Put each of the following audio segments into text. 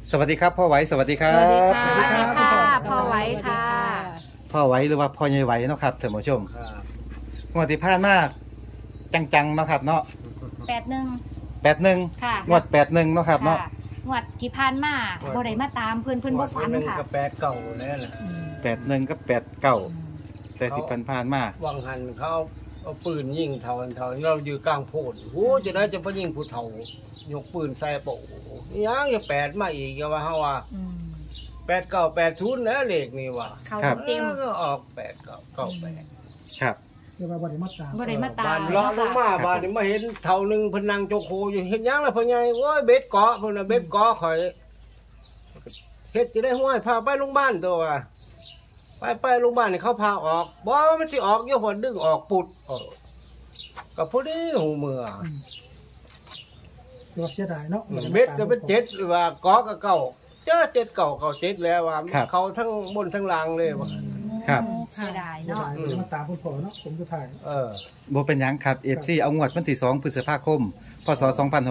สวัสดีครับพ่อไหวสวัสดีครัสวัสดีบค่ะสวัสดีค่ะพ่อไว้ค่ะพ่อไหวหรือว่าพ่อใหญ่ไหวเนาะครับท่านผู้ชมครับงวดที่ผ่านมาจังๆเนาะครับเนาะ 81 81 ค่ะงวด81เนาะครับเนาะค่ะงวดที่ผ่านมาบ่ได้มาตามเพิ่นบ่ฝันค่ะกับแปดเก่าแล้วน่ะ 81กับ89แต่ที่ผ่านๆมาวังหันเขาเอาปืนยิงเท่าเราอยู่กลางโพดโอ้จะได้จะไปยิงผู้เฒ่ายกปืนใส่โปะยังอย่าแปดมาอีกอย่าว่าเฮาว่าอืม 8980แล้วเลขนี่ว่าเขาเต็มก็ออก8998 ครับเรียกว่าบริมาตามบ่ได้มาตาบ้าม นเลาะลงมาบ้านนี่มาเห็นเท่านึงเพิ่นนั่งโจโคอยู่เฮ็ดหยังล่ะพ่อใหญ่โอ้ยเบ็ดเกาะเพิ่นน่ะเบ็ดเกาะข่อยเฮ็ดจะได้ห้วยพาไปโรงพยาบาลตัวว่าไปโรงพยาบาลนี่เขาพาออกบ่มันสิออกอยู่พอดึงออกปุดก็พอดีหูเมื่อเรียกว่าเสียดายเนาะเบ็ดก็เป็น7หรือว่าเกาะก็เก่าเจอ7เก่าเก่า7แล้วว่าเขาทั้งบนทั้งล่างเลยว่าครับเสียดายเสียเนาะดายบริมาตามคุณพ่อเนาะผมจะถ่ายบ่เป็นหยังครับ FC เอางวดวันที่2พฤษภาคมพศ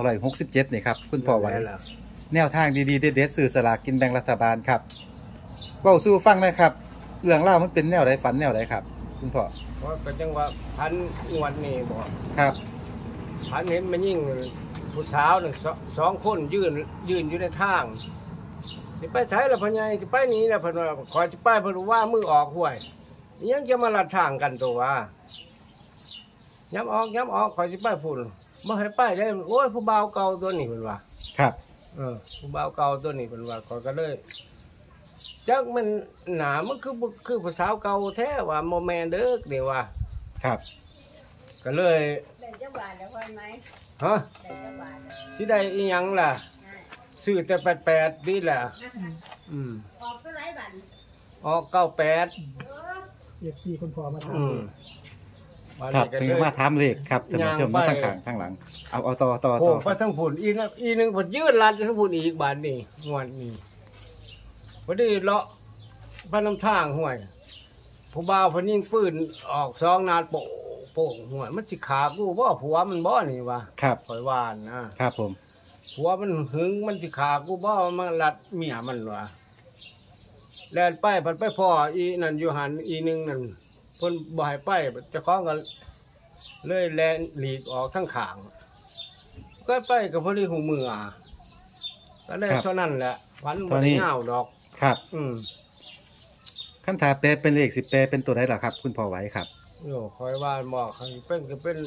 2567นี่ครับคุณพ่อไหวแนวทางดีๆเด็ดๆสื่อสลากกินแบ่งรัฐบาลครับเว้าสู่ฟังหน่อยครับเรื่องราวมันเป็นแนวใดฝันแนวใดครับ คุณพ่อเพราะก็จังว่าพันงวดนี่บ่ครับพันเห็นมันยิ่งผู้สาวนึงสองคนยืนอยู่ในทางสิไปไสล่ะพ่อใหญ่สิไปนี่ล่ะเพิ่นว่าขอสิไปเพิ่นว่ามือออกห้วยยังจะมาลัดทางกันตัวว่าย้ำออกขอสิไปพุ่นบ่ให้ไปได้โอ้ยผู้บ่าวเก่าตัวนี้เพิ่นว่าครับผู้บ่าวเก่าตัวนี้เพิ่นว่าขอยก็เลยจักมันหนามันคือผู้สาวเก่าแท้ว่าบ่แม่นเด้อนี่ว่าครับก็เลยได้จังหวะแล้วค่อยไหมฮะได้จังหวะสิได้อีหยังล่ะซื้อแต่88นี่แหละอืมออกก็ไรบันออก98 เอฟซีคุณพ่อมาถามอืมวันครับนี้ก็ถึงเลยมาถามเลขครับท่านผู้ชมย่างไปมาทั้งข้างทั้งหลังเอาต่อโผล่ไปทั้งผุนอีกนะอีหนึงผุนยืดลัดทั้งผุนอีกบานนี่งวดนี้พอดีเลาะพระน้ำทางห้วยผู้บ่าวเพนยิงปืนออกซองนาดโป่งห้วยมันสิขากูบ่ผัวมันบ่นี่วะครับข่อยว่านนะครับผมผัวมันหึงมันสิขากูบ่มันรัดเมียมันวะแล่นไปเพิ่นไปพ่ออีนั่นอยู่หันอีหนึงนั่นเพิ่นบ่ให้ไปเจ้าของก็เลยแล่นหลีกออกทั้งข้างก็ไปก็พอดีหูมือก็ได้เท่านั้นแหละฝันบ่ได้ยาวดอกครับอืมขั้นถาแปลเป็นเลขสิแปลเป็นตัวใดล่ะครับ คุณพ่อไหวครับโยคอยว่าบอกให้เป็นก็เป็น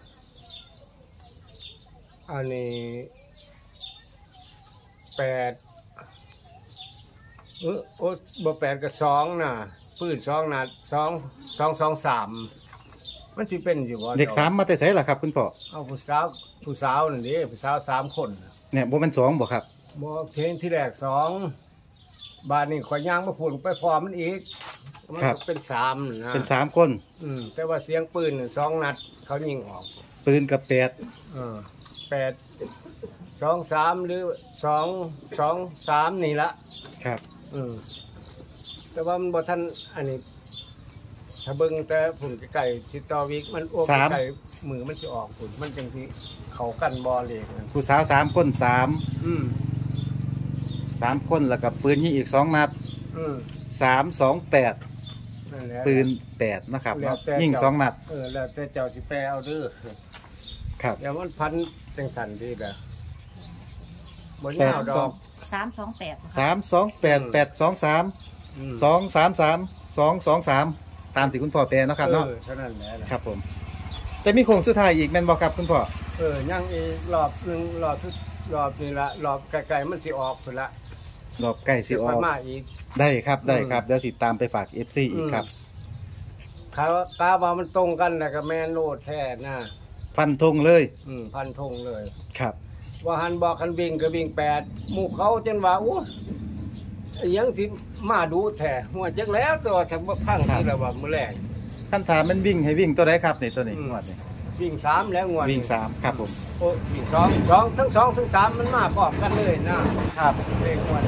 อันนี้8โอ้บ่8ก็2น่ะปืน2นัด2 มันสิเป็นอยู่บ่เลข3มาแต่ไสล่ะครับ คุณพ่อเอาผู้สาวนั่นดิผู้สาว3คนเนี่ยบ่แม่น2บ่ครับบ่เทนที่แรก2บาดนี้ข่อยย่างมาพูดไปพอมันอีกมันก็เป็น3นะเป็น3คนแต่ว่าเสียงปืน2นัดเขายิงออกปืนกับ8 8 2 3หรือ2 2 3นี่ละครับแต่ว่ามันบ่ทันอันนี้ ถ้าเบิ่งแต่ผุ่นไก่สิต่อวิกมันโอ้ไก่มือมันสิออกผุ่นมันจังสิเข้ากันบ่เลยนะผู้สาว3คนอืม 3คนแล้วก็ปืนยิงอีก2นัด 3 2 8 นั่นแหละปืน8นะครับแล้วแต่ยิงเจ้า 2นัดแล้วแต่เจ้าสิแปลเอาเด้อครับเดี๋ยวมันพันจังสันดีแบบบ่ยาวดอก 328 3 2 8 8 2 3 2 3 3 2 2 3ตามที่คุณพ่อแปลเนาะครับเนาะเท่านั้นแหละครับผม แต่มีโค้งสุดท้ายอีกแม่นบ่ครับคุณพ่อยังอีกรอบหนึงรอบนี่ละรอบไกลๆมันสิออกพุ่นละรอบใกล้สิออกมาอีกได้ครับได้ครับเดี๋ยวสิตามไปฝาก FC อีกครับกาว่ามันตรงกันนะกับแมนโลดแท้นะฟันธงเลยพันธงเลยครับว่าหันบอกคันวิ่งก็วิ่ง8หมู่เขาจนว่าโอ้ยังสิมาดูแท้หัวจักแล้วตัวทั้งพังที่ละว่ามื้อแรกขั้นถามมันวิ่งให้วิ่งตัวใดครับนี่ตัวนี้งวดนี้วิ่ง3แล้วงวดวิ่ง3ครับผมโอ้วิ่ง2ทั้ง2ทั้ง3มันมาพร้อมกันเลยนะครับ เลขงวด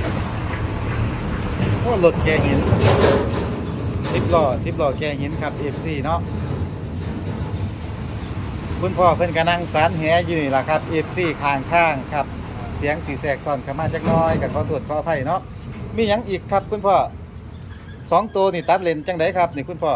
โอ้รถแกหิน10ล้อแกหินครับ FC เนาะคุณพ่อเพิ่นก็นั่งสารแหอยู่นี่ล่ะครับ FC ข้างๆครับเสียงสีแสกซ้อนเข้ามาจักหน้อยกับขอโทษขออภัยเนาะมีหยังอีกครับคุณพ่อ2ตัวนี่ตัดเลนจังไดครับนี่คุณพ่อ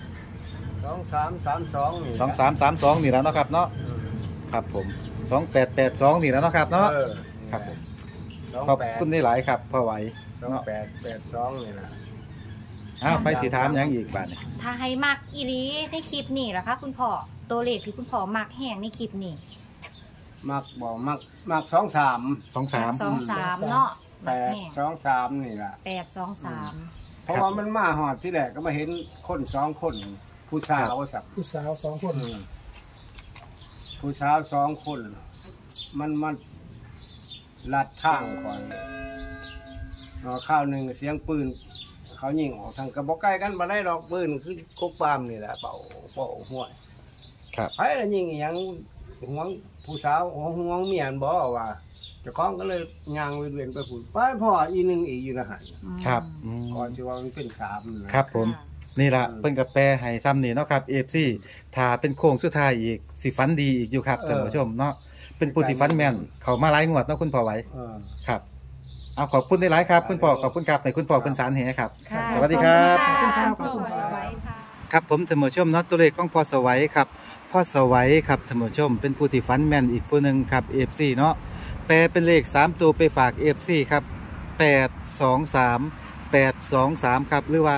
2332นี่ 2332นี่แล้วเนาะครับเนาะครับผม2882นี่แล้วเนาะครับเนาะครับผมขอบคุณได้หลายครับพ่อไหวเนาะ 2882นี่ล่ะอ้าวไปสิถามหยังอีกบาดนี้ถ้าให้มักอีหลีในคลิปนี่ล่ะคะคุณพ่อตัวเลขที่คุณพ่อมักแห้งในคลิปนี่มักบ่มัก23 23 2-3เนาะมักแห้ง 823นี่ล่ะ 8-2-3 เพราะว่ามันมาหอดที่แรกก็มาเห็นคน2คนผู้สาวสักผู้สาว2 คนผู้สาว2คนมันลัดทางก่อนข้าวหนึ่งเสียงปืนเขายิงออกทางกระบอกใกล้กันมาได้ดอกปืนคือกบปามนี่แหละเป่าห้วยครับไผแล้วยิงอหยังห่วงผู้สาวห่วงเมียนบ่ว่าเจ้าของก็เลยย่างเวียนไปพูดไปพ่ออีหนึงอีกอยู่นะหั่นครับก่อนที่ว่ามันเป็น3นะครับผมนี่ล่ะเพิ่นก็แปลให้ซ้ำนี่เนาะครับ FC ถ้าเป็นโค้งสุดท้ายอีกสิฝันดีอีกอยู่ครับท่านผู้ชมเนาะเป็นผู้ที่ฝันแม่นเข้ามาหลายงวดเนาะคุณพ่อไหวครับเอาขอบคุณได้หลายครับคุณพ่อขอบคุณครับในคุณพ่อคุณสารแหครับค่ะสวัสดีครับขอบคุณค่ะคุณพ่อสวัยค่ะครับผมท่านผู้ชมเนาะตัวเลขของพ่อสวัยครับพ่อสวัยครับท่านผู้ชมเป็นผู้ที่ฝันแม่นอีกผู้หนึงครับ FC เนาะแปลเป็นเลข3ตัวไปฝาก FC ครับ823ครับหรือว่า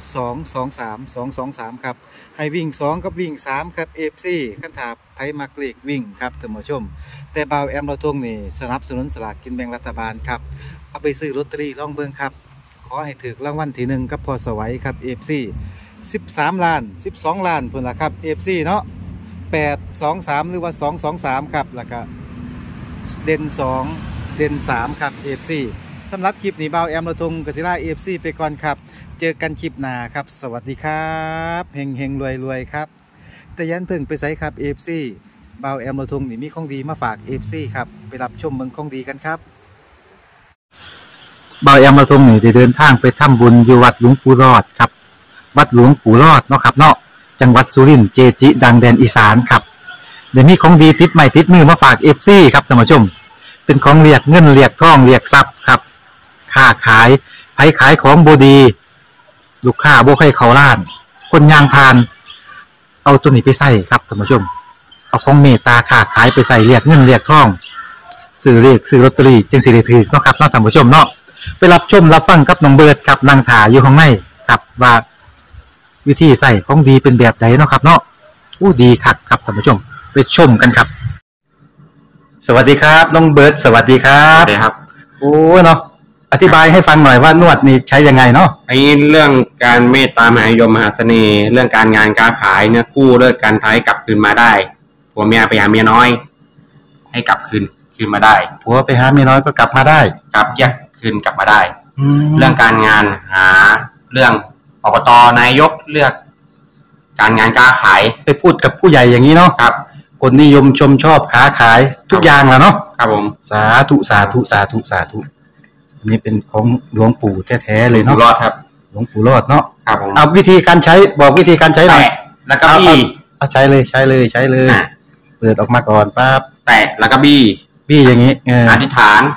223ครับให้วิ่ง2กับวิ่ง3ครับ FC คันถาไผมักเลขวิ่งครับท่านผู้ชมแต่บ่าวแอมเราทงนี่สนับสนุนสลากกินแบ่งรัฐบาลครับเอาไปซื้อลอตเตอรี่ลองเบิ่งครับขอให้ถูกรางวัลที่1กับพ่อสวัยครับ FC 13 ล้าน 12 ล้านพุ่นล่ะครับ FC เนาะ823หรือว่า223ครับแล้วก็เด่น2เด่น3ครับ FC สำหรับคลิปนี้บ่าวแอมเราทงกสิรา FC ไปก่อนครับเจอกันคลิปหน้าครับ สวัสดีครับเฮงเฮงรวยรวยครับ แต่ยันเพิ่งไปใส่ครับ FC บ่าวแอมเราทงนี่มีของดีมาฝาก FC ครับไปรับชมเมืองของดีกันครับบ่าวแอมเราทงนี่ได้เดินทางไปทำบุญอยู่วัดหลวงปู่รอดครับวัดหลวงปู่รอดเนาะครับเนาะจังหวัดสุรินทร์เจจิดังแดนอีสานครับเดี๋ยวนี้ของดีติดใหม่ติดมือมาฝาก FC ครับท่านผู้ชมเป็นของเรียกเงินเรียกทองเรียกทรัพย์ครับค้าขายไผขายของบดีลูกค้าบ่ให้เขาล้าน คนยางพาน เอาตัวนี้ไปใส่ครับท่านผู้ชม เอาของเมตตาค้าขายไปใส่เรียกเงินเรียกทองซื้อเรียกซื้อลอตเตอรี่จึงสิได้ถือเนาะครับเนาะท่านผู้ชมเนาะไปรับชมรับฟังกับน้องเบิร์ดครับนางถาอยู่ข้างในครับว่าวิธีใส่ของดีเป็นแบบไหนเนาะครับ เนาะอู้ดีคักครับท่านผู้ชมไปชมกันครับ สวัสดีครับน้องเบิร์ดสวัสดีครัครับ บครับโอ้เนาะอธิบายให้ฟังหน่อยว่านวดนี่ใช้ยังไงเนาะไอ้เรื่องการเมตตามหานิยมมหาเสน่ห์ เรื่องการงานการขายเนี่ยกู้เลิกการท้ายกลับคืนมาได้ผัวเมียไปหาเมียน้อย ให้กลับคืนมาได้ผัวไปหาเมียน้อยก็กลับมาได้กลับแยกคืนกลับมาได้แล้เรื่วองการงานหาเรื่องอบตนายกเลือก การงานการขายไปพูดกับผู้ใหญ่อย่างนี้เนาะครับคนนิยมชมชอบค้าขายทุกอย่างแหละเนาะครับผมสาธุสาธุสาธุสาธุอันนี้เป็นของหลวงปู่แท้ๆเลยอยู่เนาะรอดครับหลวงปู่รอดเนาะครับผมเอาวิธีการใช้บอกวิธีการใช้หน่อยแตะแล้วก็บี้เอาใช้เลยใช้เลยใช้เลยอ่ะเปิดออกมาก่อนปั๊บแตะแล้วก็บี้พี่อย่างนี้อธิษฐาน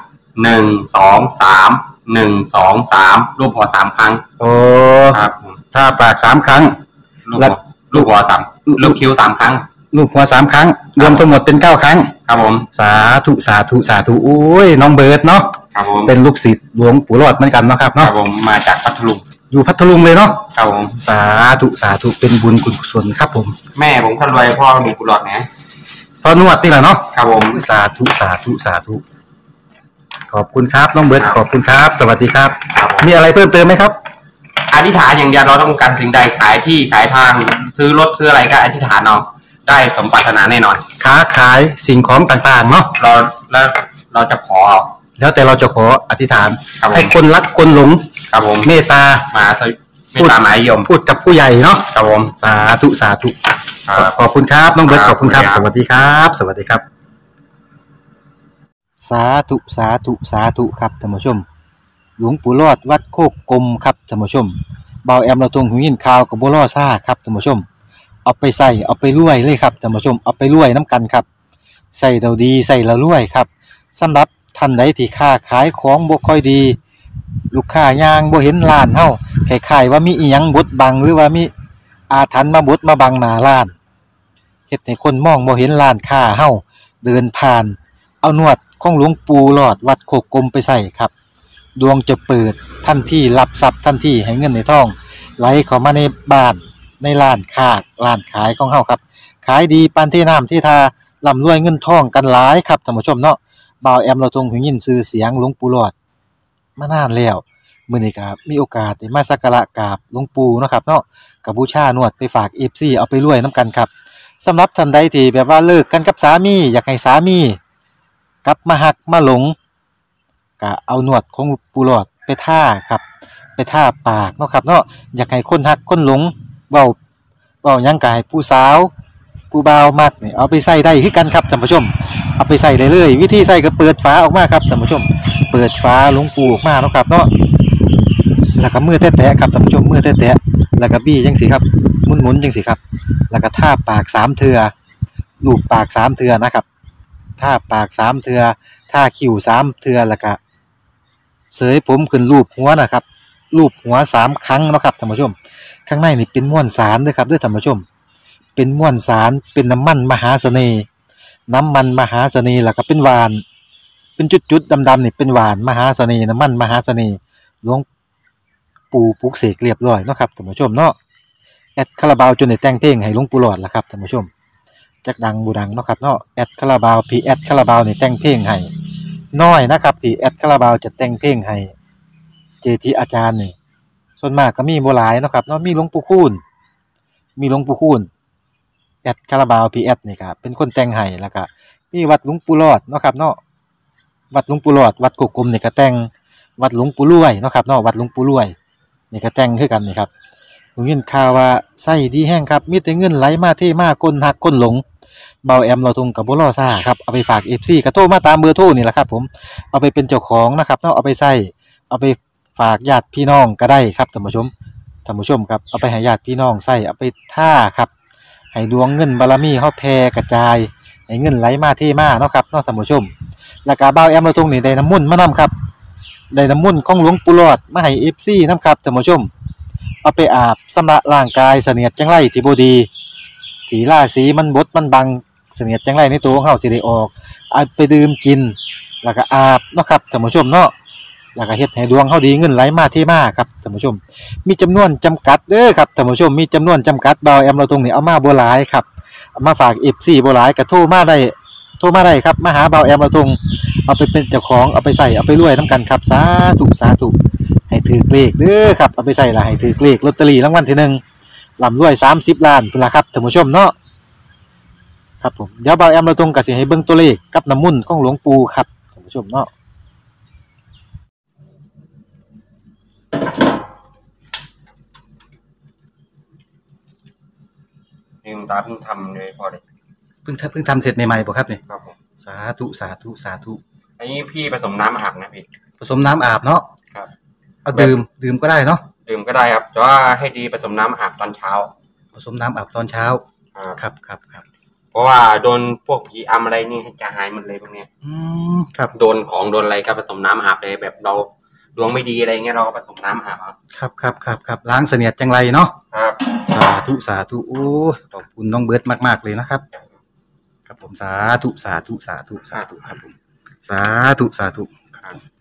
1 2 3 1 2 3รูปหัว3ครั้งโอ้ครับผมถ้าปาก3 ครั้งลูกหัวลูกหัวสามลูกคิ้ว3ครั้งลูกหัว3 ครั้ง รวมทั้งหมดเป็น9 ครั้งครับผมสาธุสาธุสาธุโอ้ยน้องเบิร์ดเนาะครับผมเป็นลูกศิษย์หลวงปู่รอดเหมือนกันเนาะครับครัเนาะบผมมาจากพัทลุงอยู่พัทลุงเลยเนาะครับผมสาธุสาธุเป็นบุญกุศลครับผมแม่ผมคนรวยพ่อมีกุหลาบนะพอนวดนี่แหละเนาะครับผมสาธุสาธุสาธุขอบคุณครับน้องเบิร์ดขอบคุณครับ สวัสดีครับ มีอะไรเพิ่มเติมไหมครับอธิษฐานอย่างเดียวเราต้องการสิ่งใดขายที่ขายทางซื้อรถซื้ออะไรก็อธิษฐานเอาได้สมปรารถนาแน่นอนค้าขายสิ่งของต่างๆเนาะเราจะขอแล้วแต่เราจะขออธิษฐานครับผมให้คนรักคนหลงครับผมเมตตามาไม่ตามหมายยมพูดกับผู้ใหญ่เนาะครับผมสาธุสาธุครับขอบคุณครับน้องเบิร์ตคขรับอบคุณครับขอบสคุณครับวัสดีครับ สวัสดีครับ สาธุสาธุสาธุครับท่านผู้ชม หลวงปู่รอดวัดโคกกลมครับท่านผู้ชมเบาแอมเราตรงหูยินข่าวกับบัวล่อซ่าครับท่านผู้ชม เอาไปใส่เอาไปรวยเลยครับท่านผู้ชมเอาไปรวยน้ำกันครับใส่เราดีใส่เรารวยครับสำหรับท่านใดที่ค้าขายของบ่ค่อยดี ลูกค้ายางบ่เห็นร้านเฮาคล้ายๆว่ามีอีหยังบดบังหรือว่ามีอาถรรพ์มาบดมาบังหน้าร้านเฮ็ดให้คนมองบ่เห็นร้านค้าเฮาเดินผ่าน เอานวดของหลวงปู่หลอดวัดโคกกลมไปใส่ครับ ดวงจะเปิดทันทีรับทรัพย์ทันทีให้เงินในทองไหลเข้ามาในบ้านในร้านค้าร้านขายของเฮาครับ ขายดีปานที่น้ำที่ทาร่ำรวยเงินทองกันหลายครับท่านผู้ชมเนาะบ่าวแอมเราทรงหูยินชื่อเสียงหลวงปู่หลอดมานานแล้วมื้อนี้ก็มีโอกาสได้มาสักการะกราบหลวงปู่เนาะครับเนาะก็บูชานวดไปฝาก FC เอาไปรวยนํกันครับสำหรับท่านใดที่แบบว่าเลิกกันกับสามีอยากให้สามีกลับมาหักมาหลงก็เอานวดของปู่หลอดไปท่าครับไปท่าปากเนาะครับเนาะอยากให้คนหักคนหลงเว้าหยังก็ให้ผู้สาวผู้บ่าวมักนี่เอาไปใส่ได้คือกันครับท่านผู้ชมเอาไปใส่ได้เลยวิธีใส่ก็เปิดฝาออกมาครับท่านผู้ชมเปิดฝาหลวงปู่ออกมาเนาะครับเนาะแล้วก็มือแตะๆครับท่านผู้ชมมือแตะๆแล้วก็บี้จังซี่ครับหมุนๆจังซี่ครับแล้วก็ท่าปาก3เทื่อลูบปาก3เทื่อนะครับท่าปาก3เทื่อท่าคิ้ว3เทื่อแล้วก็เสยผมขึ้นรูปหัวนะครับรูปหัว3ครั้งเนาะครับท่านผู้ชมข้างในนี่เป็นม้วนสารเด้อครับเด้อท่านผู้ชมเป็นม้วนสารเป็นน้ำมันมหาเสน่ห์น้ำมันมหาเสน่ห์แล้วก็เป็นหวานเป็นจุดๆดำๆนี่เป็นหวานมหาเสน่ห์น้ำมันมหาเสน่ห์หลวงปู่ปลุกเสกเรียบร้อยเนาะครับท่านผู้ชมเนาะแอดคาราบาวจนได้แต่งเพลงให้หลวงปู่หลอดล่ะครับท่านผู้ชมจักดังบูดังเนาะครับเนาะแอดคาราบาวพีแอดคาราบาวนี่แต่งเพลงให้น้อยนะครับที่แอดคาราบาวจะแต่งเพลงให้เจทีอาจารย์นี่ส่วนมากก็มีบ่หลายเนาะครับเนาะมีหลวงปู่คูณแอดคาราบาวพีแอดนี่ครับเป็นคนแต่งให้แล้วก็มีวัดหลวงปู่หลอดเนาะครับเนาะวัดหลวงปู่หลอดวัดโคกกลมนี่ก็แต่งวัดหลวงปู่รวยเนาะครับเนาะวัดหลวงปู่รวยนี่ก็แต่งคือกันนี่ครับผมยินข่าวว่าไส้ดีแห้งครับมีแต่เงินไหลมาเทมาคนหักคนหลงเบาแอมเราทุงกับบ่รอซ่าครับเอาไปฝาก FC ก็โทรมาตามเบอร์โทรนี่แหละครับผมเอาไปเป็นเจ้าของนะครับเนาะเอาไปใส่เอาไปฝากญาติพี่น้องก็ได้ครับท่านผู้ชมครับเอาไปให้ญาติพี่น้องใส่เอาไปท่าครับให้ดวงเงินบารมีเฮาแผ่กระจายให้เงินไหลมาเทมาเนาะครับเนาะท่านผู้ชมแล้วก็เบาแอมเราทุงนี่ได้น้ำมนต์มานํครับได้น้ำมนต์ของหลวงปู่หลอดมาให้ FC นำครับท่านผู้ชมเอาไปอาบชำระร่างกายเสนียดจังไรที่บ่ดีที่ราศีมันบดมันบังเสนียดจังไรในตัวของเฮาสิได้ออกเอาไปดื่มกินแล้วก็อาบเนาะครับท่านผู้ชมเนาะแล้วก็เฮ็ดให้ดวงเฮาดีเงินไหลมาเทมาครับท่านผู้ชมมีจำนวนจำกัดเด้อครับท่านผู้ชมมีจำนวนจำกัดเบาแอมเราตรงนี้เอามาบ่หลายครับเอามาฝาก FC บ่หลายก็โทรมาได้ครับมาหาเบาแอมเราตรงเอาไปเป็นเจ้าของเอาไปใส่เอาไปรวยนํกันครับสาธุให้ถือเลขเด้อครับเอาไปใส่ละให้ถือเลขลอตเตอรี่รางวัลที่1ร่ำรวย30ล้านพุ่นล่ะครับท่านผู้ชมเนาะครับผมเดี๋ยวเบาแอมเราตรงก็สิให้เบิ่งตัวเลขกับน้ำมนต์ของหลวงปู่ครับท่านผู้ชมเนาะลืมตาเพิ่งทำเลยพอเลยเพิ่งทำเสร็จใหม่ๆบ่ครับนี่ครับผมสาธุอันนี้พี่ผสมน้ำอาบนะพี่ผสมน้ำอาบเนาะครับเอาดื่มก็ได้เนาะดื่มก็ได้ครับแต่ว่าให้ดีผสมน้ำอาบตอนเช้าผสมน้ำอาบตอนเช้าครับเพราะว่าโดนพวกผีอำอะไรนี่จะหายหมดเลยพวกเนี้ยครับโดนของโดนอะไรก็ผสมน้ำอาบเลยแบบเราดวงไม่ดีอะไรเงี้ยเราก็ผสมน้ำอาบครับล้างเสนียดจังไรเนาะครับสาธุโอ้ขอบคุณน้องเบิร์ดมากๆเลยนะครับครับผมสาธุครับผมสาธุครับ